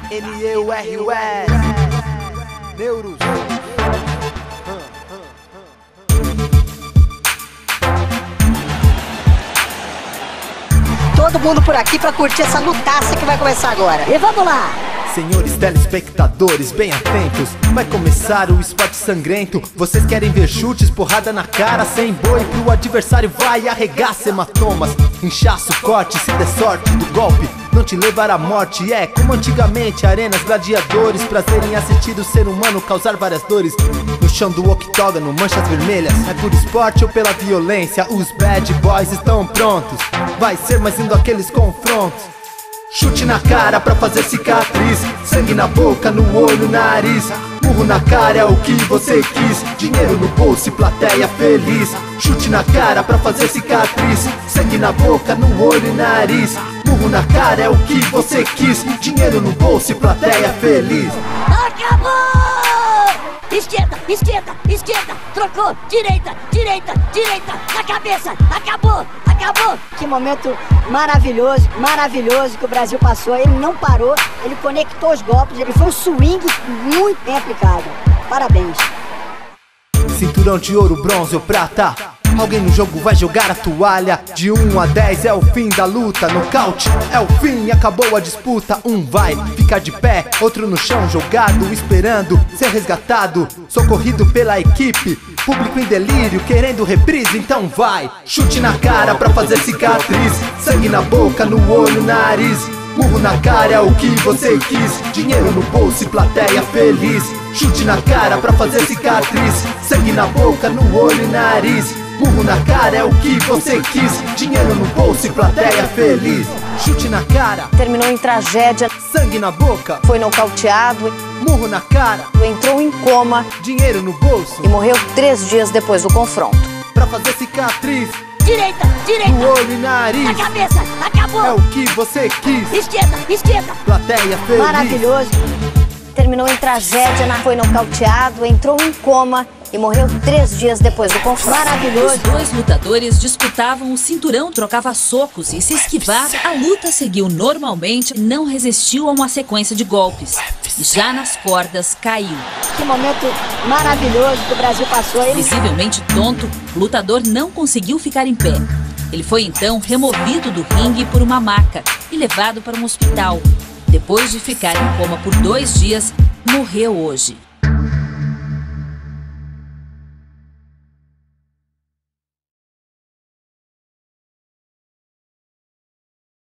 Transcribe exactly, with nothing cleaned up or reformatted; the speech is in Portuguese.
N E U R U S Neuros. Todo mundo por aqui pra curtir essa lutaça que vai começar agora. E vamos lá! Senhores telespectadores, bem atentos. Vai começar o esporte sangrento. Vocês querem ver chutes, porrada na cara, sem boi pro adversário vai arregaça hematomas, inchaço, corte, se der sorte do golpe não te levar à morte. É como antigamente, arenas, gladiadores, prazer em assistir o ser humano causar várias dores. No chão do octógono, manchas vermelhas. É por esporte ou pela violência? Os bad boys estão prontos. Vai ser mais indo aqueles confrontos. Chute na cara pra fazer cicatriz, sangue na boca, no olho, nariz. Murro na cara é o que você quis, dinheiro no bolso e plateia feliz. Chute na cara pra fazer cicatriz, sangue na boca, no olho e nariz. Murro na cara é o que você quis, dinheiro no bolso e plateia feliz. Acabou! Esquerda, esquerda, esquerda, trocou, direita, direita, direita, na cabeça, acabou, acabou. Que momento maravilhoso, maravilhoso que o Brasil passou. Ele não parou, ele conectou os golpes, ele foi um swing muito bem aplicado. Parabéns. Cinturão de ouro, bronze ou prata, alguém no jogo vai jogar a toalha. De um a dez é o fim da luta, nocaute é o fim, acabou a disputa. Um vai ficar de pé, outro no chão jogado, esperando ser resgatado, socorrido pela equipe. Público em delírio, querendo reprise, então vai. Chute na cara pra fazer cicatriz, sangue na boca, no olho, nariz. Murro na cara é o que você quis, dinheiro no bolso e plateia feliz. Chute na cara pra fazer cicatriz, sangue na boca, no olho e nariz. Murro na cara é o que você quis, dinheiro no bolso e plateia feliz. Chute na cara, terminou em tragédia, sangue na boca, foi nocauteado, murro na cara, entrou em coma, dinheiro no bolso e morreu três dias depois do confronto. Pra fazer cicatriz, direita, direita, no olho e nariz. na cabeça, acabou. É o que você quis, Esquerda, esquerda, plateia feliz. Maravilhoso. Terminou em tragédia, foi nocauteado, entrou em coma e morreu três dias depois do confronto. Maravilhoso. Os dois lutadores disputavam o cinturão, trocava socos e se esquivar, a luta seguiu normalmente e não resistiu a uma sequência de golpes. E já nas cordas, caiu. Que momento maravilhoso que o Brasil passou. Ele... Visivelmente tonto, o lutador não conseguiu ficar em pé. Ele foi então removido do ringue por uma maca e levado para um hospital. Depois de ficar em coma por dois dias, morreu hoje.